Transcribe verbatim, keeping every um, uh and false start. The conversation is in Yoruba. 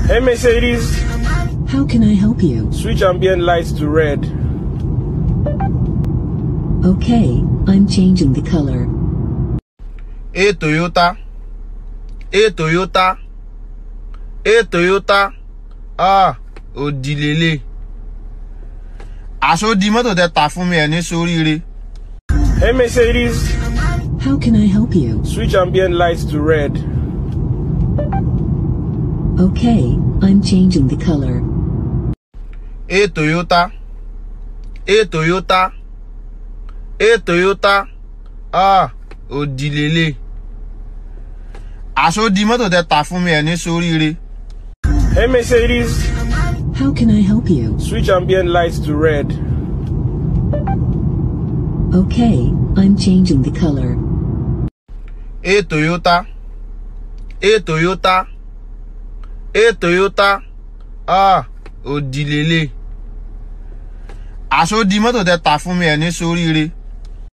Hey Mercedes. How can I help you? Switch ambient lights to red. Okay, I'm changing the color. Hey Toyota. Hey Toyota. Hey Toyota. Ah, odilele. Aso di moto de ta fún mi eni sorire. Hey Mercedes. How can I help you? Switch ambient lights to red. Okay, I'm changing the color. Hey Toyota. Hey Toyota. Hey Toyota. Ah, odilele. Aso di moto de ta fún mi eni sorire. Hey Mercedes. How can I help you? Switch ambient lights to red. Okay, I'm changing the color. Hey Toyota. Hey Toyota. Hey Toyota. Ah, odilele. Aso di moto de ta fún mi eni sorire.